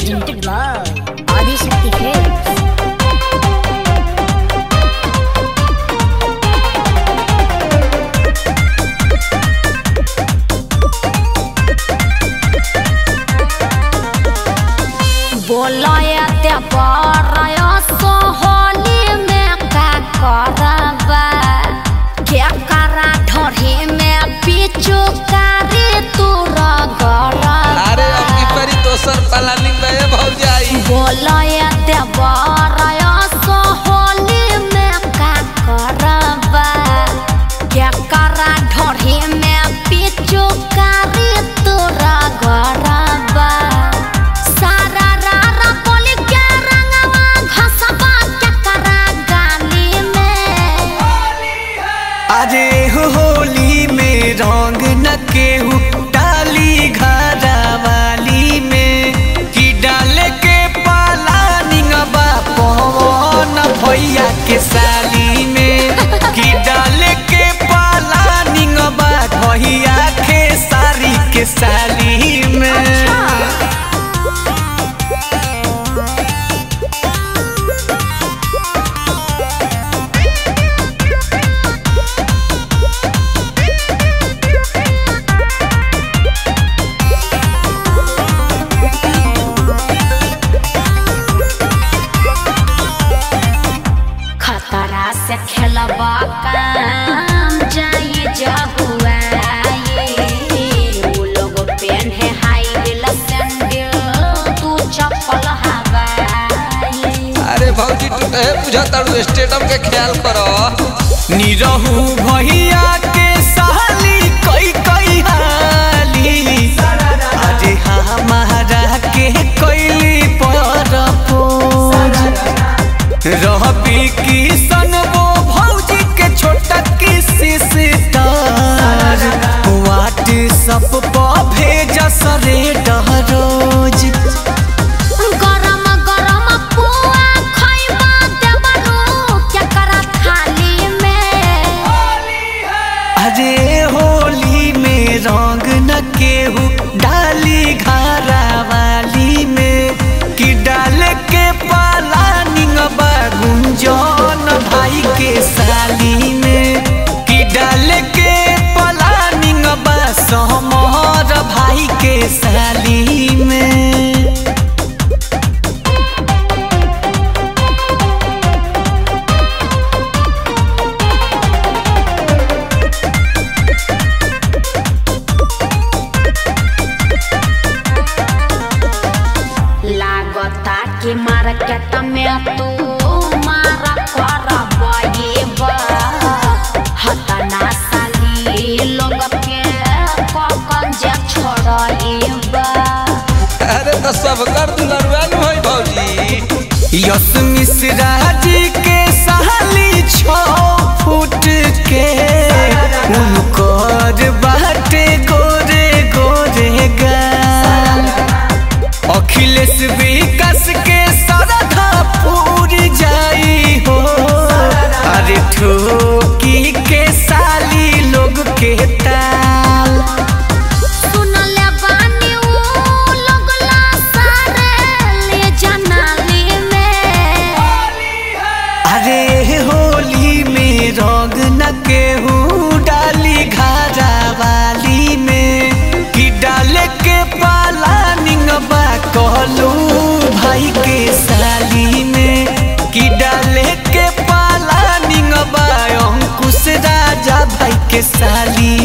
presented by Adishakti Films. बोलो ते बरयो सोहली में का करबा क्या करा ढोरी में पीछू कारी तू रगड़बा। अरे अभी परी तो सर प्लानिंग में भौजाई। बोलो ते बरयो सोहली में का करबा क्या करा ढोरी में पीछू कारी तू रगड़बा। अरे होली में रंग न केहू डाली घरा वाली में कि डाले के पाला निंगबा पवन भैया के साली में कि डाले के पाला निंगबा भैया के सारी के साली में। खतरा से खेलबा काम जाई जहुआई वो लोग पेन है हाई हिल सैंडल तू चप्पल हवाई। अरे भौजी टूटे बुझा तारू स्टेडियम के ख्याल करो। निरहू भैया के साली कई कई हाली अरे हमारा के कैली परपोज रहबी किसन वो भौजी के छोटा की सिस्टर व्हाट्सएप पर भेज सरे रोज। गरम गरम पुआ खइबा देबरू क्या करा थाली में। अरे होली में रंग न केहू डाली घरा वाली में कि डाल के पाला निंगबा गुंजन भाई के साली में कि डाल के पाला निंगबा समर भाई के साली में। लागता कि मार्केट में तू मारा करबा हतना साली लोग के कौन जे छोड़बा। अरे तो सब कर दुलरवान होई भौजी। यस मिश्रा जी के साली 6 फुट के उनकर बाटे गोरे गोरे गाल अखिलेश विकास के सरधा पूर जाई हो अरे ठोकी के साली लोग के ताल। सुनले बानी वो लोग ला सारे ले जनाली में। अरे होली में रंग न केहू डाली घरा वाली में कि डाले के पाला निंगबा कहलू भाई के साली में कि डाले के पाला निंगबा अंकुश राजा भाई के साली